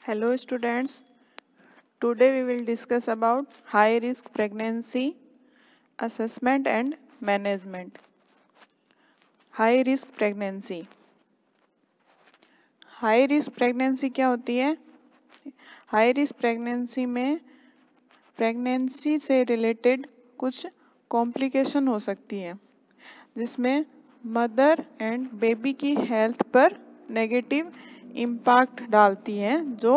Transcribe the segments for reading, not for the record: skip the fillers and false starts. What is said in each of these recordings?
Hello students, today we will discuss about high risk pregnancy assessment and management. High risk pregnancy. High risk pregnancy क्या होती है? High risk pregnancy में pregnancy से related कुछ complication हो सकती है जिसमें मदर एंड बेबी की हेल्थ पर नेगेटिव इम्पैक्ट डालती है। जो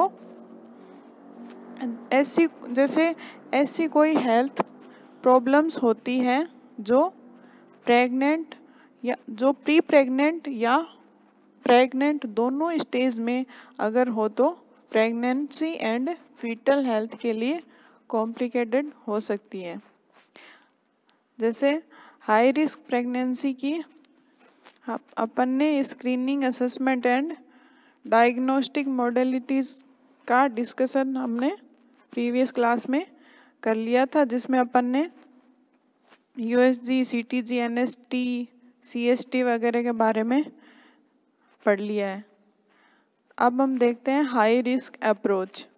ऐसी कोई हेल्थ प्रॉब्लम्स होती हैं जो प्रेग्नेंट या जो प्री प्रेग्नेंट या प्रेग्नेंट दोनों स्टेज में अगर हो तो प्रेगनेंसी एंड फीटल हेल्थ के लिए कॉम्प्लिकेटेड हो सकती है। जैसे हाई रिस्क प्रेगनेंसी की अपन ने screening assessment and diagnostic modalities का डिस्कशन हमने प्रीवियस क्लास में कर लिया था, जिसमें अपन ने यूएसजी, सीटीजी, एनएसटी, सीएसटी वगैरह के बारे में पढ़ लिया है। अब हम देखते हैं high risk approach.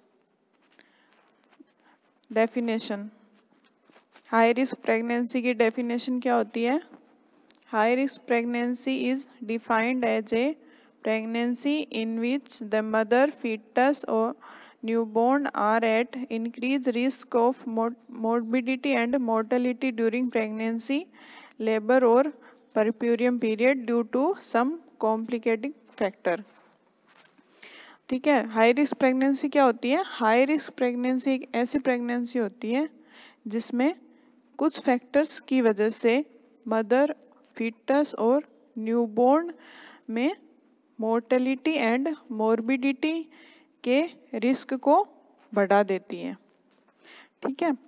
Definition, high risk pregnancy की डेफिनेशन क्या होती है? High risk pregnancy is defined as a pregnancy in which the mother, fetus or newborn are at increased risk of morbidity and mortality during pregnancy, labor or puerperium period due to some complicating factor. ठीक है, high risk pregnancy क्या होती है? High risk pregnancy एक ऐसी pregnancy होती है जिसमें कुछ फैक्टर्स की वजह से मदर, फीटस और न्यूबॉर्न में मोर्टेलिटी एंड मोर्बिडिटी के रिस्क को बढ़ा देती है। ठीक है,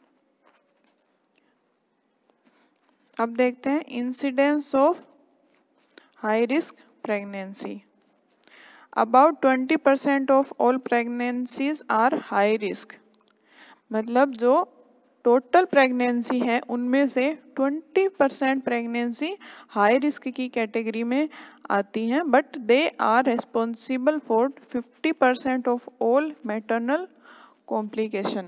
अब देखते हैं incidence of high risk pregnancy. About 20% of all pregnancies are high risk. मतलब जो टोटल प्रेगनेंसी है उनमें से 20% प्रेगनेंसी हाई रिस्क की कैटेगरी में आती हैं, but they are responsible for 50% of all maternal complication.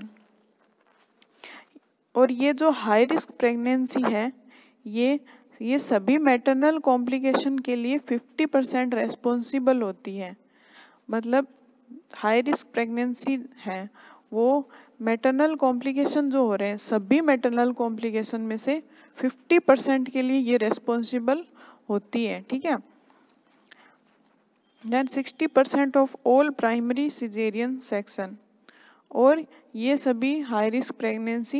और ये जो हाई रिस्क प्रेगनेंसी है ये सभी मैटरनल कॉम्प्लिकेशन के लिए 50% रेस्पॉन्सिबल होती है। मतलब हाई रिस्क प्रेगनेंसी है वो मैटरनल कॉम्प्लिकेशन जो हो रहे हैं सभी मैटरनल कॉम्प्लिकेशन में से 50% के लिए ये रेस्पॉन्सिबल होती है। ठीक है, then 60% of all primary caesarean section. और ये सभी हाई रिस्क प्रेगनेंसी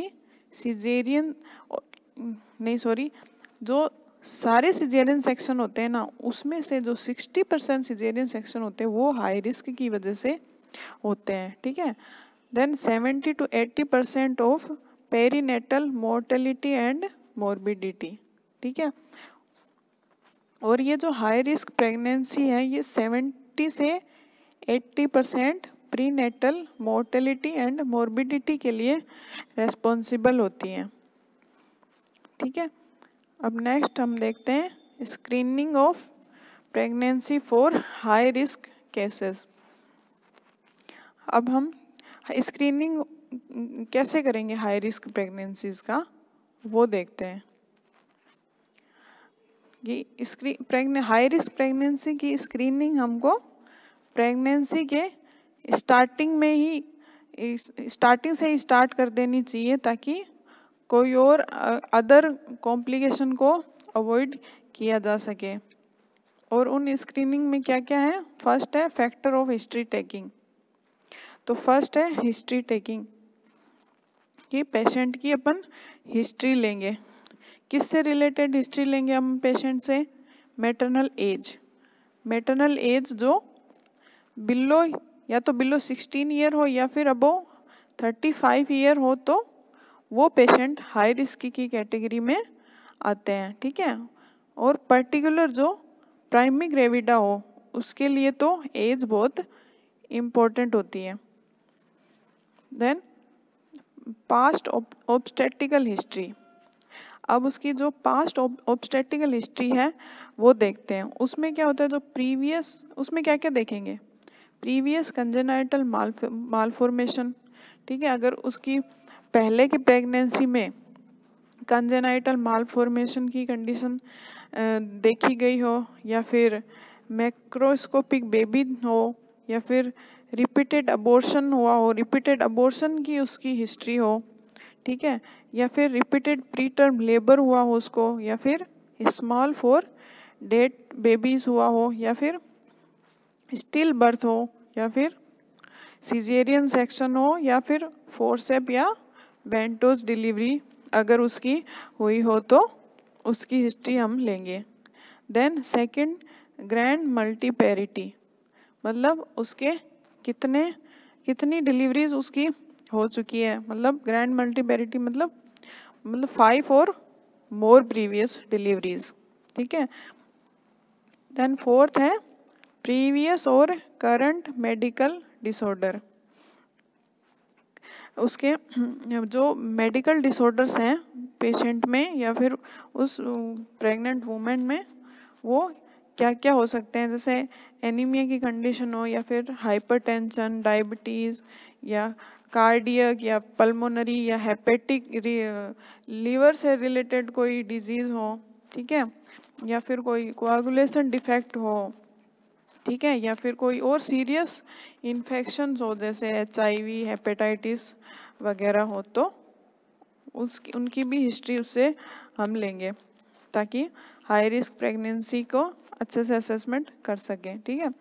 जो सारे सिजेरियन सेक्शन होते हैं ना, उसमें से जो 60% सिजेरियन सेक्शन होते हैं वो हाई रिस्क की वजह से होते हैं। ठीक है, then 70 to 80% of perinatal mortality and morbidity. ठीक है, और ये जो हाई रिस्क प्रेगनेंसी है ये 70 से 80% प्रीनेटल मोर्टेलिटी एंड मोर्बिडिटी के लिए रेस्पॉन्सिबल होती हैं। ठीक है, अब नेक्स्ट हम देखते हैं screening of pregnancy for high risk cases. अब हम स्क्रीनिंग कैसे करेंगे हाई रिस्क प्रेगनेंसीज का वो देखते हैं। ये हाई रिस्क प्रेगनेंसी की स्क्रीनिंग हमको प्रेगनेंसी के स्टार्टिंग से ही स्टार्ट कर देनी चाहिए ताकि कोई और अदर कॉम्प्लिकेशन को अवॉइड किया जा सके। और उन स्क्रीनिंग में क्या क्या है? फर्स्ट है फैक्टर ऑफ हिस्ट्री टेकिंग। तो फर्स्ट है हिस्ट्री टेकिंग कि पेशेंट की अपन हिस्ट्री लेंगे। किससे रिलेटेड हिस्ट्री लेंगे हम पेशेंट से? Maternal age. मैटरनल एज जो बिलो 16 ईयर हो या फिर अबो 35 ईयर हो तो वो पेशेंट हाई रिस्क की कैटेगरी में आते हैं। ठीक है, और पर्टिकुलर जो प्राइमरी ग्रेविडा हो उसके लिए तो एज बहुत इम्पोर्टेंट होती है। Then past obstetrical history. अब उसकी जो पास्ट ऑब्स्टेट्रिकल हिस्ट्री है वो देखते हैं। उसमें क्या होता है, जो उसमें क्या क्या देखेंगे? प्रीवियस कंजेनाइटल मालफॉर्मेशन, ठीक है, अगर उसकी पहले की प्रेगनेंसी में कंजेनाइटल मालफॉर्मेशन की कंडीशन देखी गई हो, या फिर मैक्रोस्कोपिक बेबी हो, या फिर रिपीटेड अबॉर्शन हुआ हो, रिपीटेड अबॉर्शन की उसकी हिस्ट्री हो, ठीक है, या फिर रिपीटेड प्री टर्म लेबर हुआ हो उसको, या फिर स्मॉल फॉर डेड बेबीज हुआ हो, या फिर स्टिल बर्थ हो, या फिर सिजेरियन सेक्शन हो, या फिर फोर्सेप या वेंटोस डिलीवरी अगर उसकी हुई हो तो उसकी हिस्ट्री हम लेंगे। देन सेकंड, ग्रैंड मल्टीपैरिटी, मतलब उसके कितनी डिलीवरीज उसकी हो चुकी है, मतलब ग्रैंड मल्टीपैरिटी मतलब 5 और मोर प्रीवियस डिलीवरीज, ठीक है। देन फोर्थ है प्रीवियस और करंट मेडिकल डिसऑर्डर, उसके जो मेडिकल डिसऑर्डर्स हैं पेशेंट में या फिर उस प्रेग्नेंट वुमेन में, वो क्या क्या हो सकते हैं, जैसे एनीमिया की कंडीशन हो, या फिर हाइपरटेंशन, डायबिटीज़, या कार्डियक या पल्मोनरी या हेपेटिक, लीवर से रिलेटेड कोई डिजीज़ हो, ठीक है, या फिर कोई कोआगुलेशन डिफेक्ट हो, ठीक है, या फिर कोई और सीरियस इन्फेक्शंस हो जैसे HIV, हेपेटाइटिस वगैरह हो, तो उनकी भी हिस्ट्री उससे हम लेंगे ताकि हाई रिस्क प्रेगनेंसी को अच्छे से असेसमेंट कर सकें, ठीक है।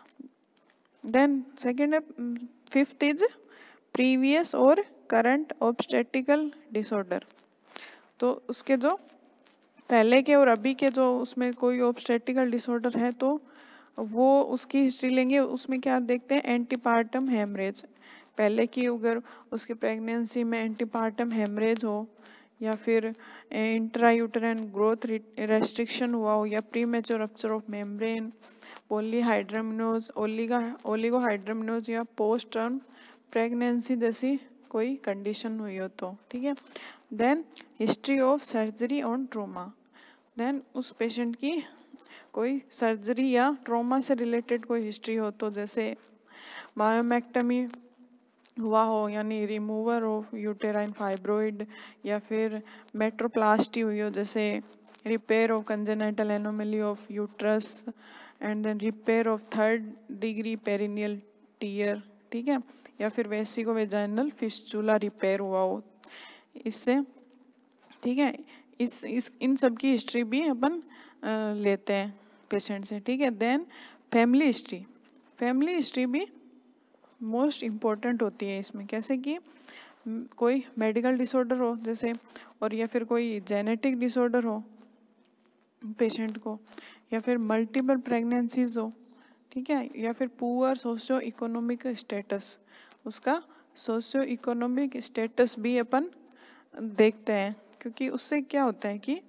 देन सेकेंड है, फिफ्थ इज प्रीवियस और करंट ऑब्स्टेट्रिकल डिसऑर्डर, तो उसके जो पहले के और अभी के जो उसमें कोई ऑब्स्टेट्रिकल डिसऑर्डर है तो वो उसकी हिस्ट्री लेंगे। उसमें क्या देखते हैं, एंटीपार्टम हेमरेज, पहले की अगर उसकी प्रेगनेंसी में एंटीपार्टम हेमरेज हो, या फिर इंट्रायूटेराइन ग्रोथ रेस्ट्रिक्शन हुआ हो, या premature rupture of membrane, polyhydramnios, oligohydramnios, या पोस्ट टर्म प्रेगनेंसी जैसी कोई कंडीशन हुई हो तो, ठीक है। Then history of surgery on trauma, then उस पेशेंट की कोई सर्जरी या ट्रॉमा से रिलेटेड कोई हिस्ट्री हो, तो जैसे मायोमेक्टमी हुआ हो, यानी रिमूवर ऑफ यूटेराइन फाइब्रोइड, या फिर मेट्रोप्लास्टी हुई हो, जैसे repair of congenital anomaly of uterus, and then repair of 3rd degree perineal tear, ठीक है, या फिर वेसिकोवेजाइनल फिस्चुला रिपेयर हुआ हो इससे, ठीक है। इन सब की हिस्ट्री भी अपन लेते हैं पेशेंट से, ठीक है। देन फैमिली हिस्ट्री भी मोस्ट इम्पोर्टेंट होती है इसमें, कैसे कि कोई मेडिकल डिसऑर्डर हो जैसे, और या फिर कोई जेनेटिक डिसऑर्डर हो पेशेंट को, या फिर मल्टीपल प्रेगनेंसीज हो, ठीक है, या फिर पुअर सोशियो इकोनॉमिक स्टेटस, उसका सोशियो इकोनॉमिक स्टेटस भी अपन देखते हैं, क्योंकि उससे क्या होता है कि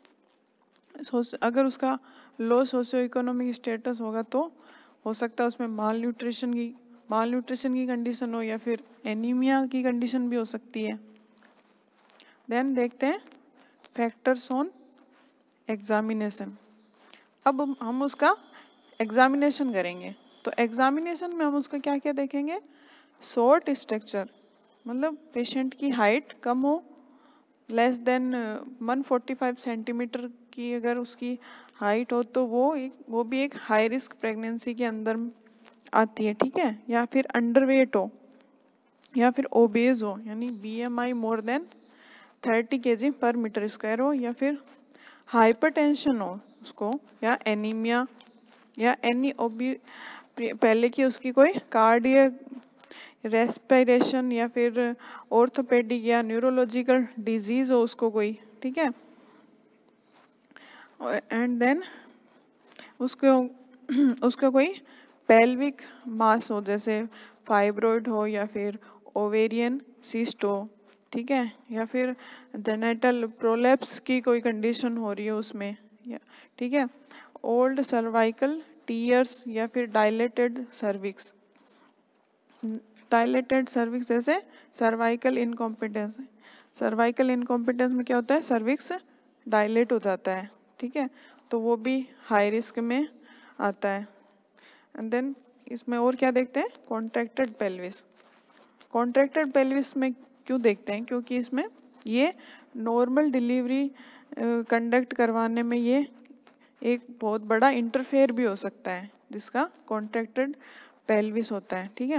अगर उसका लो सोशियो इकोनॉमिक स्टेटस होगा तो हो सकता है उसमें माल न्यूट्रिशन की कंडीशन हो, या फिर एनीमिया की कंडीशन भी हो सकती है। देन देखते हैं फैक्टर्स ऑन एग्जामिनेशन। अब हम उसका एग्जामिनेशन करेंगे, तो एग्जामिनेशन में हम उसका क्या क्या देखेंगे, शॉर्ट स्ट्रक्चर, मतलब पेशेंट की हाइट कम हो, लेस देन 145 सेंटीमीटर की अगर उसकी हाइट हो तो वो भी एक हाई रिस्क प्रेगनेंसी के अंदर आती है, ठीक है, या फिर अंडरवेट हो, या फिर ओबेज हो, यानी BMI मोर देन 30 kg पर मीटर स्क्वायर हो, या फिर हाइपरटेंशन हो उसको, या एनीमिया, या पहले की उसकी कोई कार्डियक, रेस्पिरेशन, या फिर ऑर्थोपेडिक या न्यूरोलॉजिकल डिजीज हो उसको कोई, ठीक है। एंड देन उसको कोई पेल्विक मास हो, जैसे फाइब्रॉइड हो, या फिर ओवेरियन सिस्ट हो, ठीक है, या फिर जेनेटल प्रोलेप्स की कोई कंडीशन हो रही है उसमें, ठीक है, ओल्ड सर्वाइकल टीयर्स, या फिर डायलेटेड सर्विक्स जैसे सर्वाइकल इनकॉम्पिटेंस में क्या होता है, सर्विक्स डायलेट हो जाता है, ठीक है, तो वो भी हाई रिस्क में आता है। एंड देन इसमें और क्या देखते हैं, कॉन्ट्रैक्टेड पेल्विस। कॉन्ट्रैक्टेड पेल्विस में क्यों देखते हैं, क्योंकि इसमें ये नॉर्मल डिलीवरी कंडक्ट करवाने में ये एक बहुत बड़ा इंटरफेयर भी हो सकता है, जिसका कॉन्ट्रैक्टेड पेल्विस होता है, ठीक है।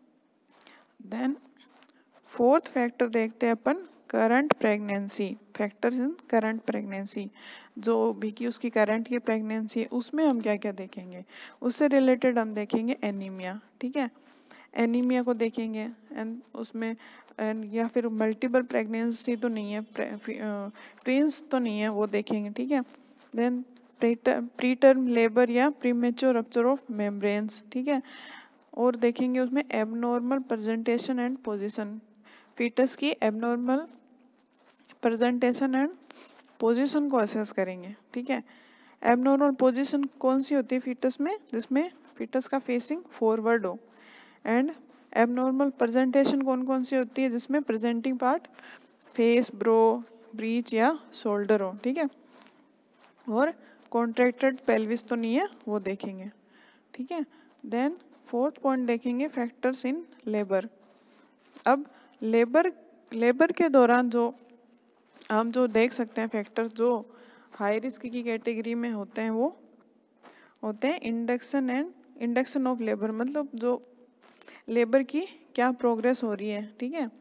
देन फोर्थ फैक्टर देखते हैं अपन, current pregnancy, factors in current pregnancy. जो भी कि उसकी करंट की प्रेगनेंसी है उसमें हम क्या क्या देखेंगे, उससे रिलेटेड हम देखेंगे एनीमिया, ठीक है। एनीमिया को देखेंगे एंड उसमें या फिर मल्टीपल प्रेगनेंसी तो नहीं है, ट्विंस तो नहीं है, वो देखेंगे, ठीक है। देन प्रीटर्म लेबर या प्रीमेच्योर रप्चर ऑफ मेम्ब्रेन्स, ठीक है। और देखेंगे उसमें abnormal presentation and position, fetus की एबनॉर्मल प्रेजेंटेशन एंड पोजीशन को असेस करेंगे, ठीक है। एबनॉर्मल पोजीशन कौन सी होती है फीटस में, जिसमें फीटस का फेसिंग फॉरवर्ड हो, एंड एबनॉर्मल प्रेजेंटेशन कौन कौन सी होती है, जिसमें presenting part face, brow, breech या शोल्डर हो, ठीक है। और कॉन्ट्रैक्टेड पेल्विस तो नहीं है, वो देखेंगे, ठीक है। देन फोर्थ पॉइंट देखेंगे फैक्टर्स इन लेबर। अब लेबर के दौरान जो हम जो देख सकते हैं फैक्टर्स जो हाई रिस्क की कैटेगरी में होते हैं, वो होते हैं इंडक्शन ऑफ लेबर, मतलब जो लेबर की क्या प्रोग्रेस हो रही है, ठीक है।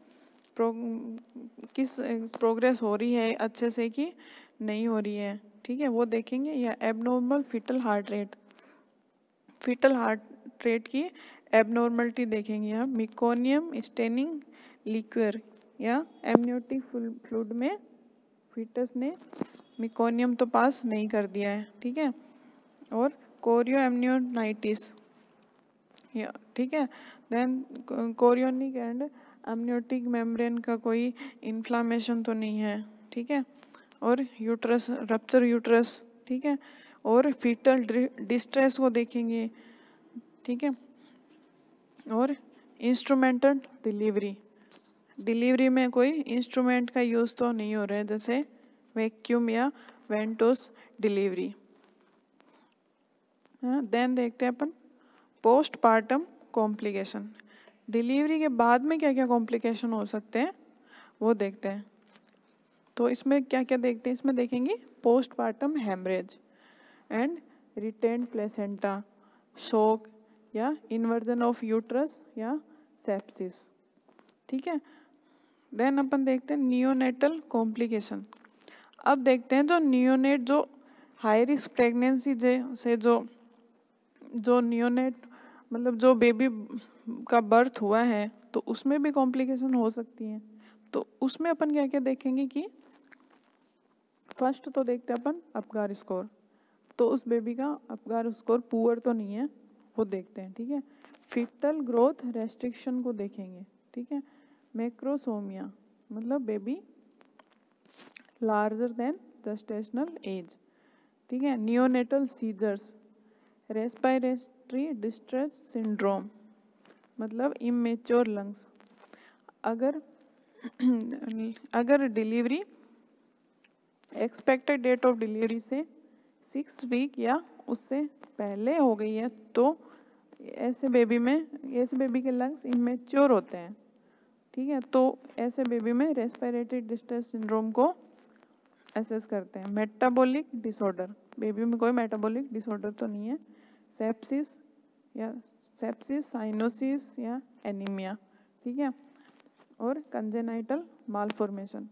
किस प्रोग्रेस हो रही है अच्छे से कि नहीं हो रही है, ठीक है, वो देखेंगे। या abnormal fetal heart rate, fetal heart rate की एबनॉर्मलिटी देखेंगे। या मिकोनियम स्टेनिंग लिक्विर या एमनियोटिक फ्लूइड में फीटस ने मिकोनियम तो पास नहीं कर दिया है, ठीक है। और कोरियो एमनियोनाइटिस, या ठीक है। Then chorionic and amniotic membrane का कोई इन्फ्लामेशन तो नहीं है, ठीक है। और यूट्रस रप्चर यूट्रस, ठीक है। और फीटल डिस्ट्रेस को देखेंगे, ठीक है। और इंस्ट्रूमेंटल डिलीवरी में कोई इंस्ट्रूमेंट का यूज़ तो नहीं हो रहा है, जैसे वैक्यूम या वेंटोस डिलीवरी। देन देखते हैं अपन पोस्टपार्टम कॉम्प्लिकेशन, डिलीवरी के बाद में क्या क्या कॉम्प्लिकेशन हो सकते हैं वो देखते हैं। तो इसमें क्या क्या देखते हैं, इसमें देखेंगे postpartum haemorrhage and retained placenta, shock या इन्वर्जन ऑफ यूट्रस या सेप्सिस, ठीक है। देन अपन देखते हैं नियोनेटल कॉम्प्लिकेशन। अब देखते हैं जो नियोनेट, जो हाई रिस्क प्रेगनेंसी से जो नियोनेट मतलब जो बेबी का बर्थ हुआ है, तो उसमें भी कॉम्प्लिकेशन हो सकती हैं। तो उसमें अपन क्या क्या देखेंगे कि फर्स्ट तो देखते हैं अपन अपगार स्कोर, तो उस बेबी का अपगार स्कोर पुअर तो नहीं है, वो देखते हैं, ठीक है। फीटल ग्रोथ रेस्ट्रिक्शन को देखेंगे, ठीक है। मैक्रोसोमिया मतलब baby larger than gestational age, ठीक है। Neonatal seizures, respiratory distress syndrome मतलब इमेच्योर लंग्स, अगर delivery expected date of delivery से 6 वीक या उससे पहले हो गई है, तो ऐसे बेबी के लंग्स इमेच्योर होते हैं, ठीक है। तो ऐसे बेबी में रेस्पिरेटरी डिस्ट्रेस सिंड्रोम को असेस करते हैं। मेटाबॉलिक डिसऑर्डर, बेबी में कोई मेटाबॉलिक डिसऑर्डर तो नहीं है। सेप्सिस साइनोसिस या एनीमिया, ठीक है। और कंजेनाइटल मालफॉर्मेशन,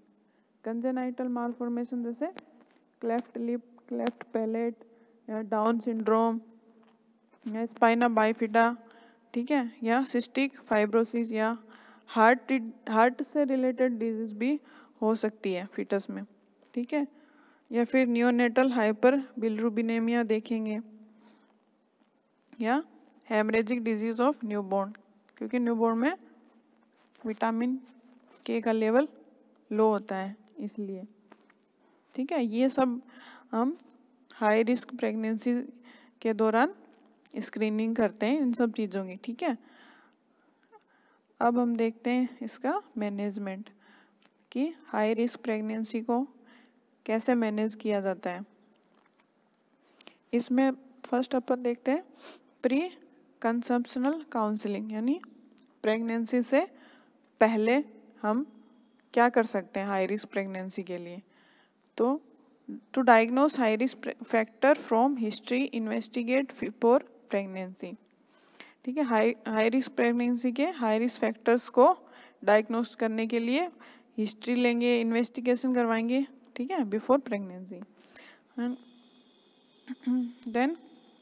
जैसे क्लेफ्ट लिप, क्लेफ्ट पैलेट या डाउन सिंड्रोम या स्पाइना बाइफिडा, ठीक है। या सिस्टिक फाइब्रोसिस या हार्ट से रिलेटेड डिजीज भी हो सकती है फीटस में, ठीक है। या फिर नियोनेटल हाइपर बिलिरुबिनेमिया देखेंगे, या हेमरेजिक डिजीज ऑफ न्यूबॉर्न, क्योंकि न्यूबॉर्न में विटामिन के का लेवल लो होता है इसलिए, ठीक है। ये सब हम हाई रिस्क प्रेगनेंसी के दौरान स्क्रीनिंग करते हैं इन सब चीज़ों की, ठीक है। अब हम देखते हैं इसका मैनेजमेंट, कि हाई रिस्क प्रेगनेंसी को कैसे मैनेज किया जाता है। इसमें फर्स्ट अपन देखते हैं प्री कंसेप्शनल काउंसलिंग, यानी प्रेगनेंसी से पहले हम क्या कर सकते हैं हाई रिस्क प्रेगनेंसी के लिए। तो to diagnose high risk factor from history, investigate before pregnancy. ठीक है, हाई रिस्क प्रेगनेंसी के हाई रिस्क फैक्टर्स को डायग्नोस करने के लिए हिस्ट्री लेंगे, इन्वेस्टिगेशन करवाएंगे, ठीक है, बिफोर प्रेगनेंसी। देन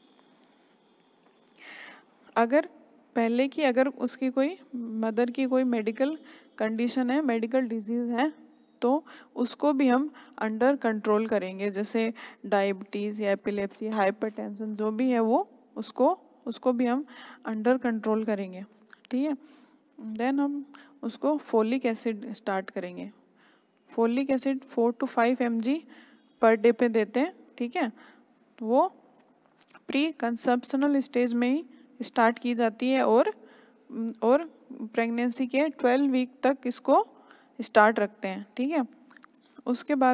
अगर पहले की अगर उसकी कोई मदर की कोई मेडिकल कंडीशन है, मेडिकल डिजीज़ है, तो उसको भी हम अंडर कंट्रोल करेंगे, जैसे डायबिटीज़ या एपिलेप्सी, हाइपरटेंशन जो भी है वो उसको भी हम अंडर कंट्रोल करेंगे, ठीक है। देन हम उसको फोलिक एसिड स्टार्ट करेंगे। Folic acid 4 to 5 mg per day पे देते हैं, ठीक है। वो प्री कंसेप्शनल स्टेज में ही स्टार्ट की जाती है और प्रेगनेंसी के 12 वीक तक इसको स्टार्ट रखते हैं, ठीक है। उसके बाद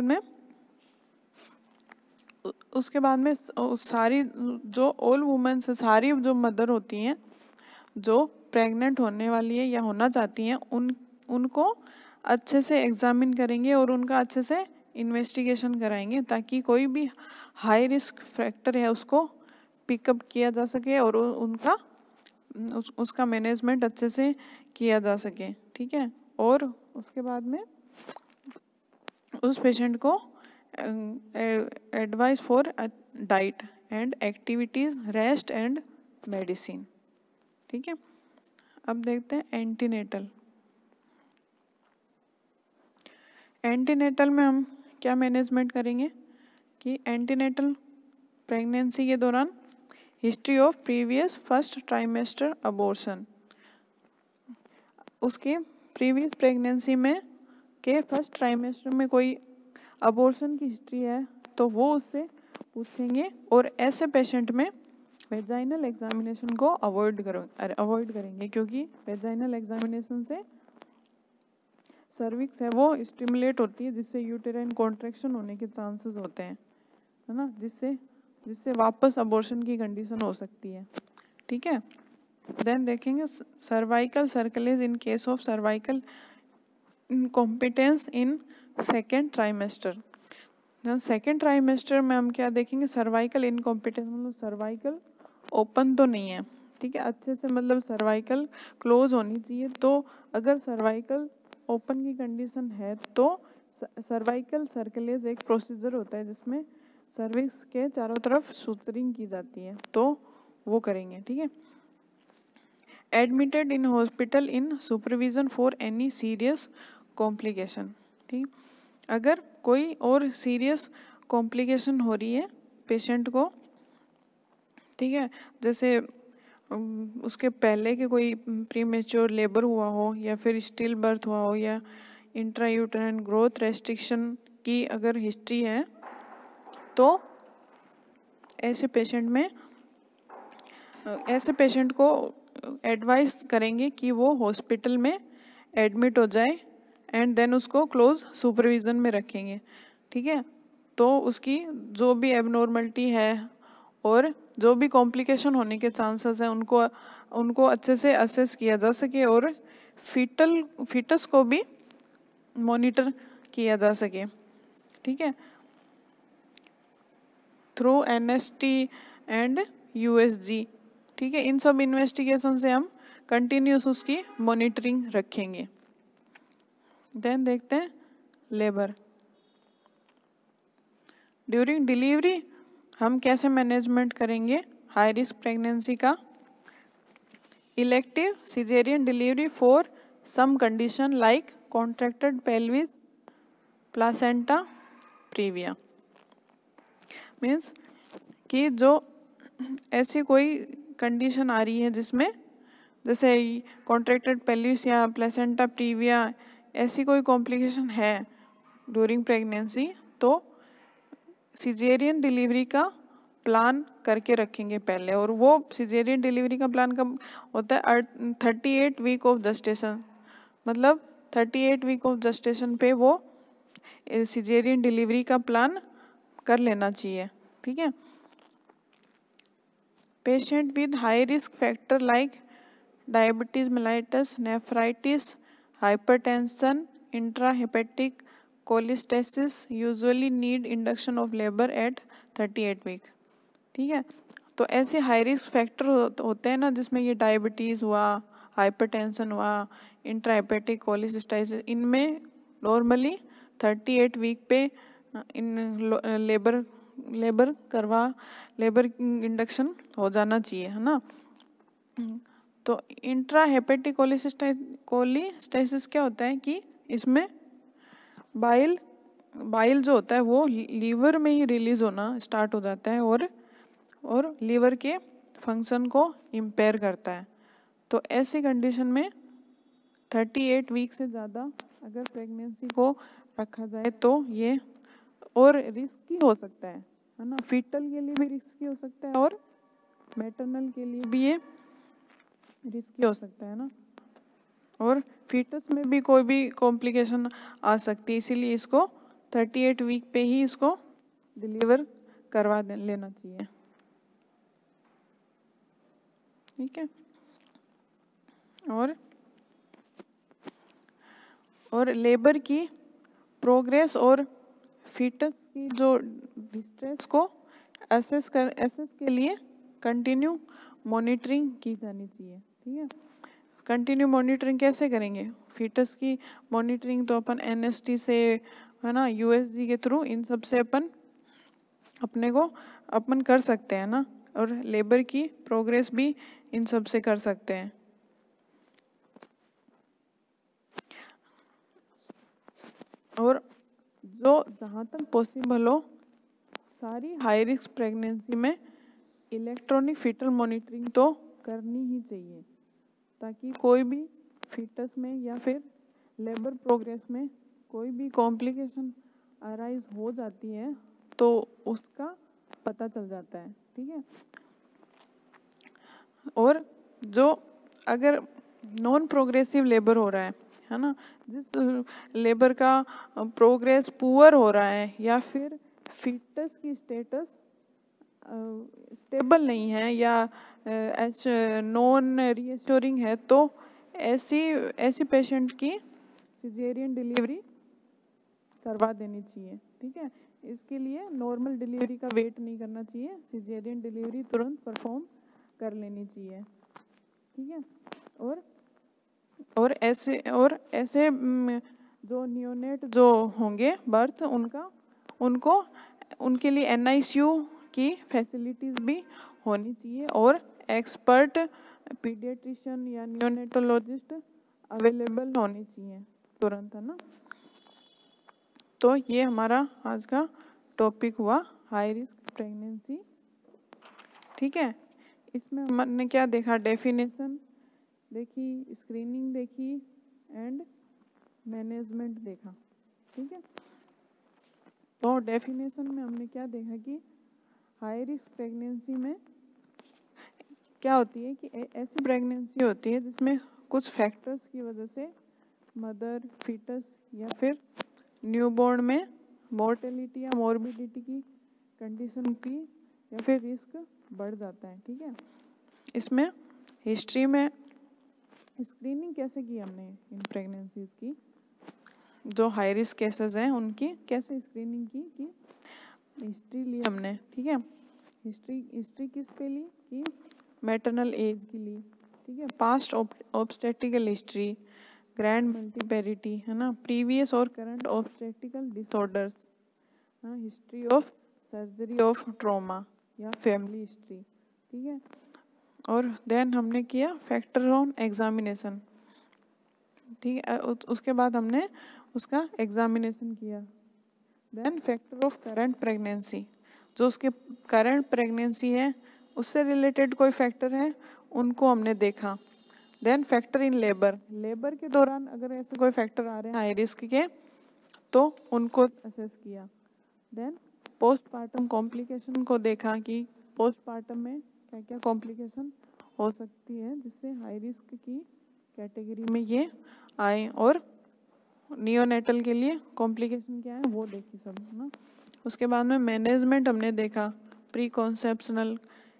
में सारी जो ऑल वुमेन से सारी जो मदर होती हैं जो प्रेग्नेंट होने वाली है या होना चाहती हैं उनको अच्छे से एग्जामिन करेंगे और उनका अच्छे से इन्वेस्टिगेशन कराएंगे, ताकि कोई भी हाई रिस्क फैक्टर है उसको पिकअप किया जा सके और उसका मैनेजमेंट अच्छे से किया जा सके, ठीक है। और उसके बाद में उस पेशेंट को advice for diet and activities, rest and medicine, ठीक है। अब देखते हैं एंटीनेटल। एंटीनेटल में हम क्या मैनेजमेंट करेंगे कि एंटीनेटल प्रेगनेंसी के दौरान history of previous first trimester abortion, उसके प्रीवियस प्रेगनेंसी में के फर्स्ट ट्राइमेस्टर में कोई अबॉर्शन की हिस्ट्री है तो वो उससे पूछेंगे, और ऐसे पेशेंट में वेजाइनल एग्जामिनेशन को अवॉइड करेंगे, क्योंकि वेजाइनल एग्जामिनेशन से सर्विक्स है वो स्टिमुलेट होती है, जिससे यूटेराइन कॉन्ट्रैक्शन होने के चांसेस होते हैं, है ना, जिससे वापस अबॉर्शन की कंडीशन हो सकती है, ठीक है। देन देखेंगे cervical cerclage in case of cervical incompetence in second trimester. Second trimester में हम क्या देखेंगे, सर्वाइकल इनकॉम्पिटेंस मतलब सर्वाइकल ओपन तो नहीं है, ठीक है, अच्छे से मतलब सर्वाइकल क्लोज होनी चाहिए। तो अगर सर्वाइकल ओपन की कंडीशन है तो सर्वाइकल सर्कलेज एक प्रोसीजर होता है जिसमें सर्विक्स के चारों तरफ सुतरिंग की जाती है, तो वो करेंगे, ठीक है। Admitted in hospital in supervision for any serious complication, ठीक। अगर कोई और सीरियस कॉम्प्लिकेशन हो रही है पेशेंट को, ठीक है, जैसे उसके पहले के कोई प्रीमेच्योर लेबर हुआ हो या फिर स्टिल बर्थ हुआ हो या इंट्रायूटेराइन ग्रोथ रेस्ट्रिक्शन की अगर हिस्ट्री है, तो ऐसे पेशेंट को एडवाइस करेंगे कि वो हॉस्पिटल में एडमिट हो जाए एंड देन उसको क्लोज सुपरविज़न में रखेंगे, ठीक है। तो उसकी जो भी एबनॉर्मलिटी है और जो भी कॉम्प्लिकेशन होने के चांसेस हैं उनको अच्छे से असेस किया जा सके और फीटस को भी मॉनिटर किया जा सके, ठीक है, थ्रू एनएसटी एंड यूएसजी, ठीक है। इन सब इन्वेस्टिगेशन से हम कंटिन्यूस उसकी मॉनिटरिंग रखेंगे। देन देखते हैं लेबर। ड्यूरिंग डिलीवरी हम कैसे मैनेजमेंट करेंगे हाई रिस्क प्रेगनेंसी का। Elective caesarean delivery for some condition like contracted pelvis, placenta praevia, means कि जो ऐसी कोई कंडीशन आ रही है जिसमें जैसे कॉन्ट्रैक्टेड पेल्विस या प्लेसेंटा प्रीविया ऐसी कोई कॉम्प्लिकेशन है ड्यूरिंग प्रेगनेंसी, तो सिजेरियन डिलीवरी का प्लान करके रखेंगे पहले। और वो सिजेरियन डिलीवरी का प्लान कब होता है, 38 वीक ऑफ जेस्टेशन, मतलब 38 वीक ऑफ जेस्टेशन पे वो सिजेरियन डिलीवरी का प्लान कर लेना चाहिए, ठीक है। Patient with high risk factor like diabetes mellitus, nephritis, hypertension, intrahepatic cholestasis usually need induction of labour at 38 week. ठीक है, तो ऐसे हाई रिस्क फैक्टर होते हैं ना, जिसमें ये डायबिटीज़ हुआ, हाइपरटेंशन हुआ, इंट्राहेपेटिक कोलिस्टेसिस, इनमें नॉर्मली 38 वीक पे इन लेबर इंडक्शन हो जाना चाहिए, है ना। तो इंट्राहेपेटिक कोलिस्टेसिस क्या होता है कि इसमें बाइल जो होता है वो लीवर में ही रिलीज होना स्टार्ट हो जाता है और लीवर के फंक्शन को इम्पेयर करता है। तो ऐसी कंडीशन में 38 वीक से ज़्यादा अगर प्रेगनेंसी को रखा जाए तो ये और रिस्की हो सकता है ना, फीटल के लिए भी रिस्की हो सकता है और मैटरनल के लिए भी ये रिस्की हो सकता है ना, और फीटस में भी कोई भी कॉम्प्लिकेशन आ सकती है, इसीलिए इसको 38 वीक पे ही इसको डिलीवर करवा लेना चाहिए। ठीक है, और लेबर की प्रोग्रेस और फीटस की जो डिस्ट्रेस को एसेस के लिए कंटिन्यू मॉनिटरिंग की जानी चाहिए। ठीक है, कंटिन्यू मॉनिटरिंग कैसे करेंगे? फीटस की मॉनिटरिंग तो अपन एनएसटी से, है ना, यूएसजी के थ्रू, इन सब से अपन कर सकते हैं ना, और लेबर की प्रोग्रेस भी इन सब से कर सकते हैं। और जो जहाँ तक पॉसिबल हो सारी हाई रिस्क प्रेगनेंसी में इलेक्ट्रॉनिक फीटल मॉनिटरिंग तो करनी ही चाहिए, ताकि कोई भी फीटस में या फिर लेबर प्रोग्रेस में कोई भी कॉम्प्लिकेशन अराइज हो जाती है तो उसका पता चल जाता है। ठीक है, और जो अगर नॉन प्रोग्रेसिव लेबर हो रहा है ना, जिस लेबर का प्रोग्रेस पुअर हो रहा है या फिर फीटस की स्टेटस स्टेबल नहीं है या नॉन रीअश्योरिंग है, तो ऐसी पेशेंट की सिजेरियन डिलीवरी करवा देनी चाहिए। ठीक है, इसके लिए नॉर्मल डिलीवरी का वेट नहीं करना चाहिए, सिजेरियन डिलीवरी तुरंत परफॉर्म कर लेनी चाहिए। ठीक है, और ऐसे जो नियोनेट जो होंगे बर्थ उनके लिए NICU की फैसिलिटीज़ भी होनी चाहिए और एक्सपर्ट पीडियाट्रिशियन या नियोनेटोलॉजिस्ट अवेलेबल होनी चाहिए तुरंत, है ना। तो ये हमारा आज का टॉपिक हुआ हाई रिस्क प्रेगनेंसी। ठीक है, इसमें हमने क्या देखा? डेफिनेशन देखी, स्क्रीनिंग देखी एंड मैनेजमेंट देखा। ठीक है, तो डेफिनेशन में हमने क्या देखा कि हाई रिस्क प्रेगनेंसी में क्या होती है कि ऐसी प्रेगनेंसी होती है जिसमें कुछ फैक्टर्स की वजह से मदर, फीटस या फिर न्यूबॉर्न में मोर्टेलिटी या मॉर्बिडिटी की कंडीशन की या फिर रिस्क बढ़ जाता है। ठीक है, इसमें हिस्ट्री में स्क्रीनिंग कैसे की हमने इन प्रेगनेंसीज की, जो हाई रिस्क केसेस हैं उनकी कैसे स्क्रीनिंग की कि हिस्ट्री ली हमने। ठीक है, हिस्ट्री किस पे ली कि मैटरनल एज की ली। ठीक है, past obstetrical history, grand multiparity, है ना, प्रीवियस और करंट ऑब्स्टेट्रिकल डिसऑर्डर्स, हाँ, history of surgery of trauma या फैमिली हिस्ट्री। ठीक है, और देन हमने किया फैक्टर ऑन एग्जामिनेशन। ठीक है, उसके बाद हमने उसका एग्जामिनेशन किया। Then factor of current pregnancy, जो उसके करंट प्रेगनेंसी है उससे रिलेटेड कोई फैक्टर है उनको हमने देखा। देन फैक्टर इन लेबर के दौरान अगर ऐसे कोई फैक्टर आ रहे हैं हाई रिस्क के तो उनको असेस किया। देन पोस्टपार्टम कॉम्प्लिकेशन को देखा कि पोस्टपार्टम में क्या क्या कॉम्प्लिकेशन हो सकती है जिससे हाई रिस्क की कैटेगरी में ये आए, और नियोनेटल के लिए कॉम्प्लिकेशन क्या है वो देखी सब, है ना। उसके बाद में मैनेजमेंट हमने देखा, प्री कॉन्सेप्शनल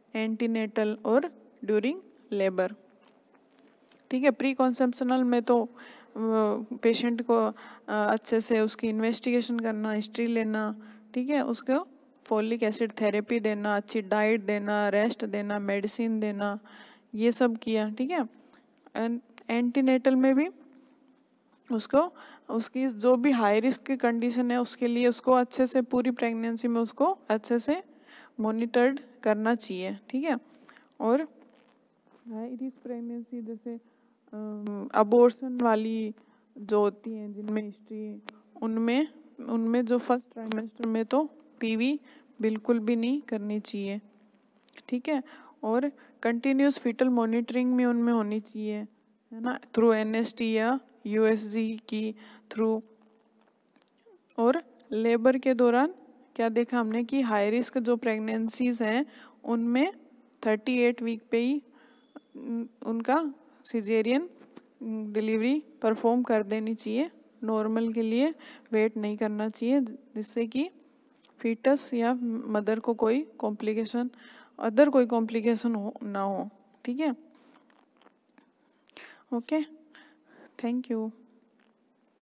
एंटीनेटल और ड्यूरिंग लेबर। ठीक है, प्री कॉन्सेप्शनल में तो पेशेंट को अच्छे से उसकी इन्वेस्टिगेशन करना, हिस्ट्री लेना, ठीक है, उसको फोलिक एसिड थेरेपी देना, अच्छी डाइट देना, रेस्ट देना, मेडिसिन देना, ये सब किया। ठीक है, एंड एंटीनेटल में भी उसको उसकी जो भी हाई रिस्क की कंडीशन है उसके लिए उसको अच्छे से पूरी प्रेगनेंसी में उसको अच्छे से मॉनिटर्ड करना चाहिए। ठीक है, और हाई रिस्क प्रेगनेंसी जैसे अबॉर्शन वाली जो होती हैं जिनमें हिस्ट्री, उनमें उनमें जो फर्स्ट ट्राइमेस्टर में तो पीवी बिल्कुल भी नहीं करनी चाहिए। ठीक है, और कंटिन्यूस फीटल मॉनिटरिंग में उनमें होनी चाहिए, है ना, थ्रू एनएसटी या यूएसजी की थ्रू। और लेबर के दौरान क्या देखा हमने कि हाई रिस्क जो प्रेगनेंसीज हैं उनमें 38 वीक पे ही उनका सिजेरियन डिलीवरी परफॉर्म कर देनी चाहिए, नॉर्मल के लिए वेट नहीं करना चाहिए, जिससे कि फीटस या मदर को कोई कॉम्प्लिकेशन, अदर कोई कॉम्प्लिकेशन हो ना हो। ठीक है, ओके, थैंक यू।